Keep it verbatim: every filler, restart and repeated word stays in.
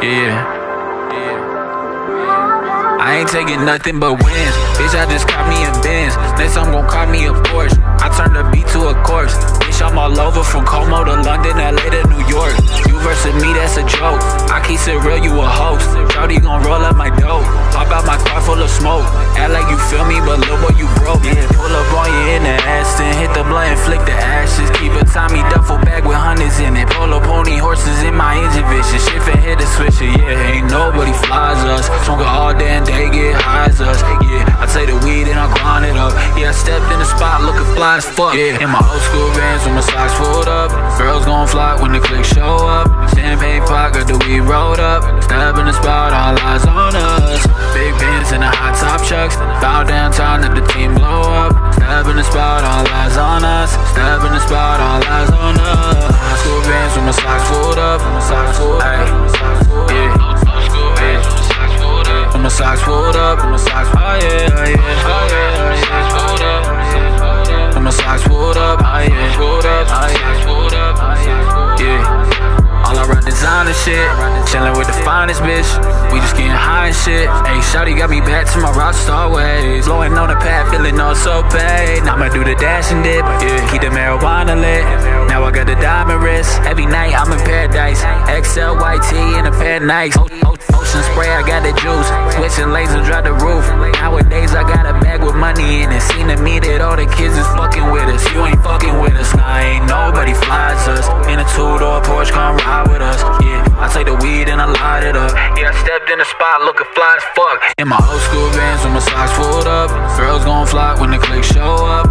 Yeah. I ain't taking nothing but wins. Bitch, I just caught me a Benz. Next I'm gon' call me a Porsche. I turn the beat to a corpse. Bitch, I'm all over from Como to London, L A to New York. You versus me, that's a joke. I keep it real, you a host. Shawty gon' roll up my dope. Pop out my car full of smoke. Act like you feel me, but little boy, you broke. Yeah, pull up on you in the Aston. Hit the blunt and flick the ashes. Keep a Tommy duffel bag with hundreds in it. Pull up pony horses in my engine vision. Shift and hit the switcher, yeah. Ain't nobody flies us. Smoking all day and they get high as us. Yeah, I take the weed and I grind it up. Yeah, I stepped in the spot looking fly as fuck. Yeah, in my old school Vans with my socks pulled up. Girls gon' flock when the click show up. Champagne pot, got the weed rolled up. Step in the spot, all eyes on us. Big Benz and the hot top chucks. Bow downtown, let the team blow up. Step in the spot, all eyes on us. Step in the spot, all eyes on us. Old school Vans with my socks pulled up. My socks pulled up. Yeah. With my socks pulled up, with my socks, oh yeah, oh yeah, oh yeah, with my socks pulled up, oh yeah, pulled up, oh yeah, pulled up, yeah. All around designer shit, chillin' with the finest bitch. We just getting high and shit. Ayy, shawty got me back to my rock star ways. Blowing on the pad, feeling all so paid. Now I'ma do the dash and dip, yeah. Keep the marijuana lit. Now I got the diamond wrist. Every night I'm in paradise. X L Y T in a pair of Nikes. Ocean spray, I got the juice. Switching lanes and drop the roof. Nowadays I got a bag with money in it. Seen to me that all the kids is fucking with us. You ain't fucking with us. Nah, ain't nobody flies us. In a two-door Porsche, come ride with us. Yeah, I take the weed and I light it up. Yeah, I stepped in the spot looking fly as fuck. In my old school Vans with my socks pulled up. Girls gon' flock when the click show up.